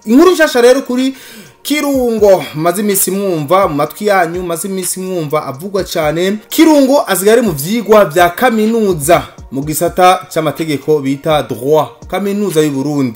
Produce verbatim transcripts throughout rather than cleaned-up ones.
Inkuru nshasha rero kuri Kirungo maze imisi mwumva mu matwi yanyu, maze imisi mwumva avugwa cyane. Kirungo azigare mu vyigwa vya kaminuza mu gisata cy'amategeko bita droit, kaminuza y'u Burundi.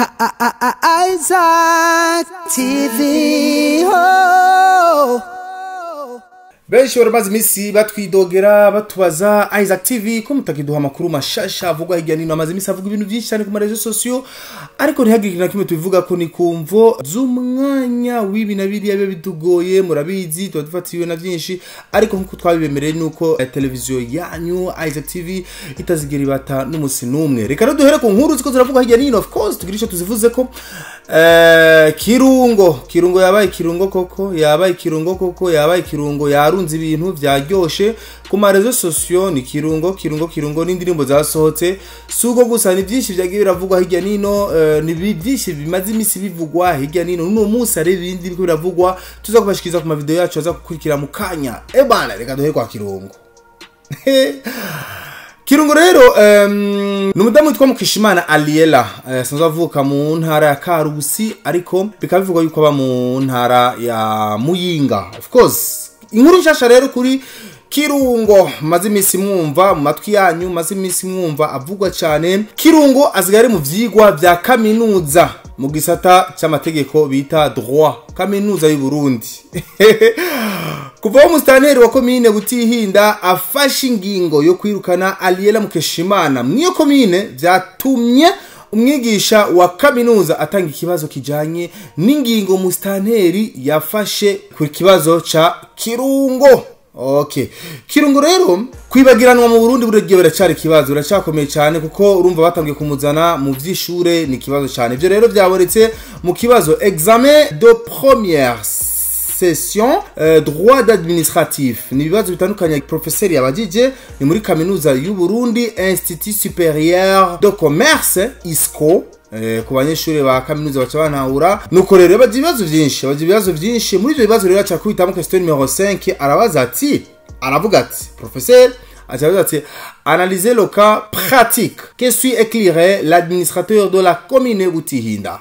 Isaac T V. Oh. Benshi barabaza imisi batwidogera batubaza Isaac T V ko mutakiduha makuru mashasha avugwa hirya nino, amaze imisi avuga ibintu byinshi cyane ku marezo sociaux, ariko ntihagire na kimwe tubivuga ko ni kumvo z'umwanya w'ibi na biriya bibe bidugoye. Murabizi tuba dufatiwe na byinshi, ariko nkuko twabibemereye nuko televiziyo yanyu Isaac T V itazigera ibata n'umusi numwe. Reka no duhere ku nkuru ziko ziravuga hirya nino. Of course tugirisha tuzivuze ko eh Kirungo Kirungo yabaye Kirungo koko yabaye Kirungo koko yabaye Kirungo yarunze ibintu vyaryoshe ku marezo sociaux. Ni Kirungo Kirungo Kirungo n'indirimbo zasohotse, sugo gusa ni byinshi vyagiye biravugwa hirya nino. Uh, ni byinshi bimaze imisi bivugwa hirya nino. Nuno munsi ari ibindi biko biravugwa, tuza kubashikiza ku ma video yacu aza kukurikira mu kanya. E bana reka duhe kwa Kirungo. Kirungo rero um, numudamu witwa Mukeshimana Ariella, uh, sanzwe avuka mu ntara ya Karusi, ariko bikabivugwa yuko aba mu ntara ya Muyinga. Of course inkuru nshasha rero kuri Kirungo maze imisi mwumva mu matwi yanyu, maze imisi mwumva avugwa cyane. Kirungo azigare mu vyigwa vya kaminuza mu gisata cy'amategeko bita droit, kaminuza y'u Burundi. Kuva umustaneri wa komine Butihinda afashe ingingo yo kwirukana Ariella Mukeshimana mwiyo komine, vyatumye umwigisha wa kaminuza atanga ikibazo kijanye n'ingingo mustaneri yafashe ku kibazo ca Kirungo. Okay. Kirungo rero kwibagiranwa mu Burundi burege biracari kibazo, biracakomeye cyane kuko urumva batangiye kumuzana mu vyishure, ni kibazo cyane. Byo rero byaboretse mu kibazo examen de première session euh, droit d'administratif. Ni bibazo bitandukanye professeur yabajije, ni muri kaminuza y'u Burundi Institut Supérieur de Commerce I S C O. Eh, ku banyeshuri ba kaminuza baca banahura. Nuko rero baje ibibazo byinshi, baje ibibazo byinshi. Muri ibyo bibazo rero aca kwitamo question numéro cinq, arabaza ati, aravuga ati professeur acha ati analyser le cas pratique que suit éclairer l'administrateur de la commune Butihinda.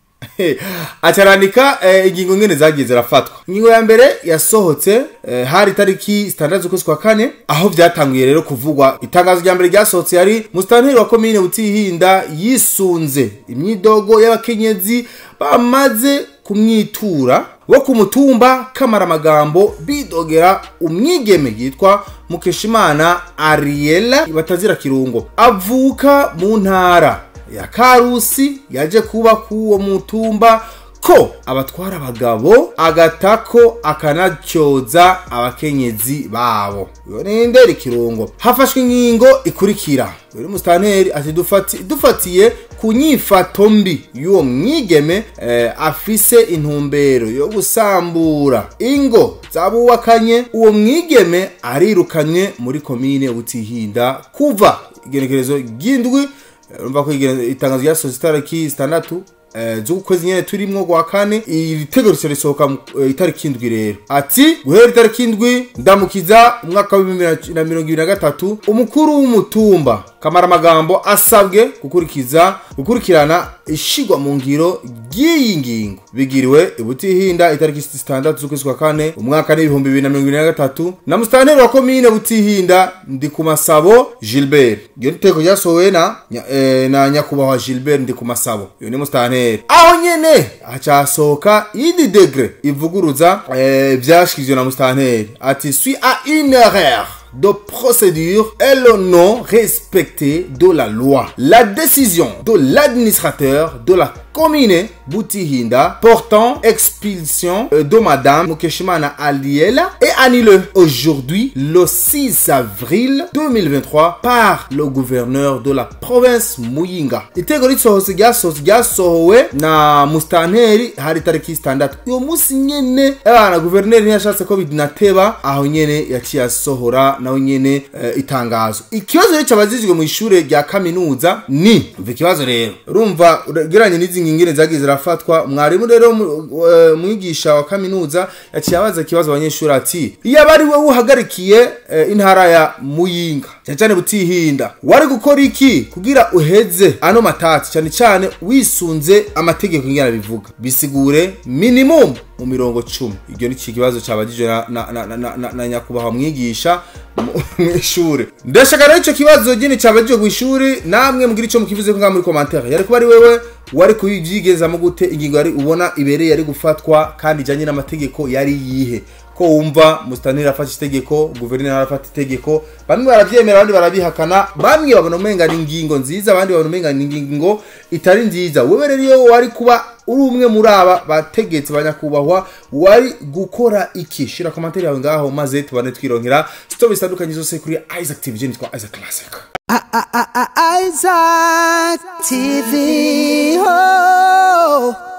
Acarandika ingingo ngene zagiye zirafatwa. Ingingo ya mbere yasohotse eh, hari tariki standard z'ukwezi kwa kane, aho vyatanguye rero kuvugwa. Itangazo rya mbere ryasohotse yari mustanteri wa komine Butihinda yisunze imyidogo y'abakenyezi bamaze kumwitura wo kumutumba Kamara Magambo bidogera umwigeme yitwa Mukeshimana Ariella batazira Kirungo, avuka mu ntara ya Karusi, yaje kuba kuwo mutumba ko abatwara abagabo agatako akanacyoza abakenyezi babo. Yo ninde Kirungo. Hafashwe ingingo ikurikira. Uri mustanteri ati dufati dufatiye kunyifato mbi y'uwo mwigeme eh, afise intumbero yo gusambura ingo zabuwakanye, uwo mwigeme arirukanye muri komine Butihinda kuva igenekerezo gindwi. Urumva ko itangazo rya sositari standatu eh z'ukwezi nyene turimwo gwa kane. Iri tegeko risohoka itariki indwi rero. Ati guhera itariki indwi ndamukiza umwaka wa bibiri na mirongo ibiri na gatatu, umukuru w'umutumba Kamara Magambo asabwe gukurikiza gukurikirana ishigwa mu ngiro ry'iyi ngingo. Bigiriwe Butihinda itariki standard z'ukwezi kwa kane umwaka n'ibihumbi bibiri na mirongo ibiri na gatatu na mustanteri wa komine Butihinda Ndikumasabo Gilbert. Iyo tegeko ryasohowe na eh, na nyakubahwa Gilbert Ndikumasabo. Iyo ni mustanteri. Aho nyene acasohoka idi degré ivuguruza eh, vyashikizwe na mustanteri. Ati suite à une erreur de procédure et le non respecté de la loi, la décision de l'administrateur de la commune Butihinda portant expulsion de madame Mukeshimana Ariella est annulée aujourd'hui le six avril deux mille vingt-trois par le gouverneur de la province Muyinga. Itegeko risohotse ryasohowe na mustanteri hari tariki standard. Uyo musi nyene abana gouverneur ntiyashatse ko bidinateba, aho nyene yaciye asohora naho nyene uh, itangazo. Ikibazo rero cyabazijwe mu ishure rya kaminuza ni ikibazo rero urumva geranye n'izi ngingire zagiye zirafatwa. Mwarimu rero mwigisha wa kaminuza yaciye abaza ikibazo abanyeshuri ati iyo bari we uhagarikiye uh, intara ya Muyinga cyane Butihinda wari gukora iki kugira uheze ano matati cyane cyane wisunze amategeko ngana bivuga bisigure minimum mu mirongo cumi. Iryo ni kibazo cyabajije na na na, na, na, na nyakubaha mwigisha mu ishure. Ndashaka rero ico kibazo gine cyabajije ku ishuri namwe mugira ico mukivuze ko muri commentaire. Yari kuba ari wewe wari kuyigigenza mu gute ingingo yari ubona ibereye yari gufatwa kandi janye n'amategeko yari yihe ko wumva Musitanteri afata itegeko guverineri afata itegeko bamwe baravyemera abandi barabihakana bamwe babona umenga ingingo nziza abandi babona umenga ingingo itari nziza. Wewe rero iyo wari kuba uri umwe muri aba bategetse banyakubahwa wari gukora iki? Shira commentaire yawe ngaho maze tubane twironkera story zitandukanye zose kuri Isaac T V nitwa Isaac Classic. Isaac T V. Oh.